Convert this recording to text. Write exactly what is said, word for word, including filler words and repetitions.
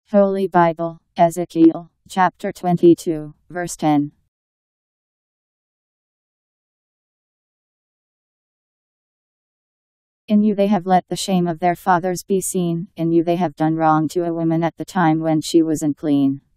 Holy Bible, Ezekiel, Chapter twenty-two, verse ten. In you they have let the shame of their fathers be seen, in you they have done wrong to a woman at the time when she was unclean.